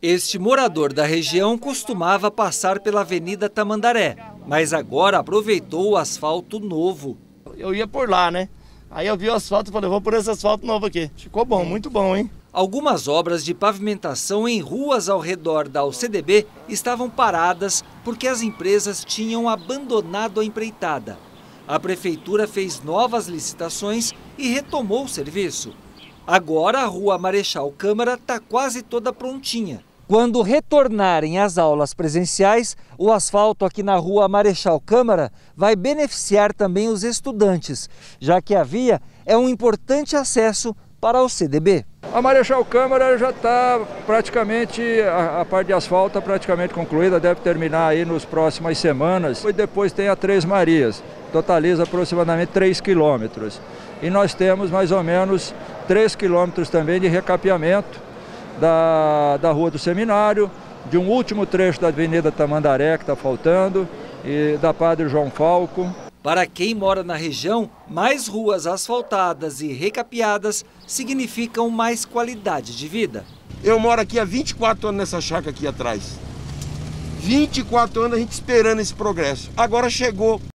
Este morador da região costumava passar pela Avenida Tamandaré, mas agora aproveitou o asfalto novo. Eu ia por lá, né? Aí eu vi o asfalto e falei, vou por esse asfalto novo aqui. Ficou bom, muito bom, hein? Algumas obras de pavimentação em ruas ao redor da UCDB estavam paradas porque as empresas tinham abandonado a empreitada. A prefeitura fez novas licitações e retomou o serviço. Agora a Rua Marechal Câmara está quase toda prontinha. Quando retornarem às aulas presenciais, o asfalto aqui na Rua Marechal Câmara vai beneficiar também os estudantes, já que a via é um importante acesso para o CDB. A Marechal Câmara já está praticamente, a parte de asfalto praticamente concluída, deve terminar aí nas próximas semanas. E depois tem a Três Marias, totaliza aproximadamente 3 quilômetros. E nós temos mais ou menos 3 quilômetros também de recapeamento da Rua do Seminário, de um último trecho da Avenida Tamandaré que está faltando e da Padre João Falco. Para quem mora na região, mais ruas asfaltadas e recapeadas significam mais qualidade de vida. Eu moro aqui há 24 anos nessa chácara aqui atrás. 24 anos a gente esperando esse progresso. Agora chegou.